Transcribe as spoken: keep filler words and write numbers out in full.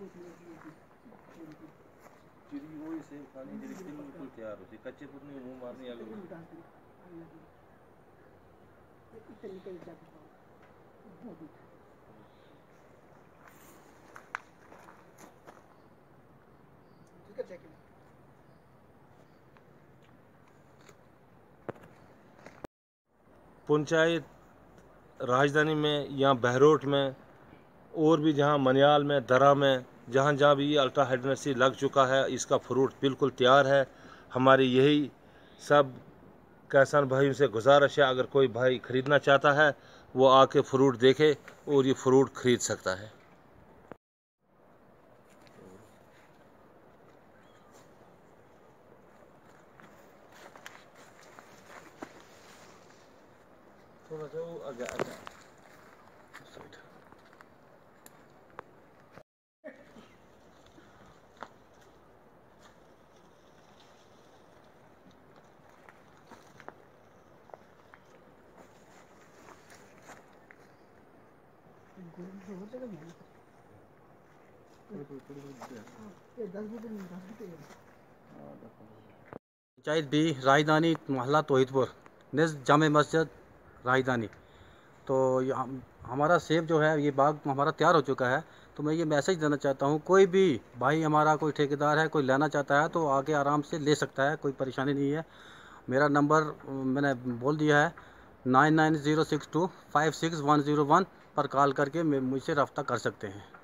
चिड़ी वो सेब खाने के लिए बिल्कुल तैयार होती कच्चे पुतने मुंह मारने आगे पंचायत राजधानी में या बहरोट में और भी जहाँ मनियाल में दरा में जहाँ जहाँ भी अल्ट्रा हाइड्रेसी लग चुका है, इसका फ्रूट बिल्कुल तैयार है। हमारी यही सब किसान भाइयों से गुजारिश है, अगर कोई भाई ख़रीदना चाहता है वो आके फ्रूट देखे और ये फ्रूट ख़रीद सकता है। थोड़ा सा वो आगे आगे पंचायत बी राजधानी मोहल्ला तोहिदपुर निज़ जामे मस्जिद राजधानी। तो हम हमारा सेब जो है ये बाग हमारा तैयार हो चुका है। तो मैं ये मैसेज देना चाहता हूँ, कोई भी भाई हमारा कोई ठेकेदार है, कोई लेना चाहता है तो आके आराम से ले सकता है, कोई परेशानी नहीं है। मेरा नंबर मैंने बोल दिया है, nine nine zero six two five six one zero one पर कॉल करके मुझसे रब्ता कर सकते हैं।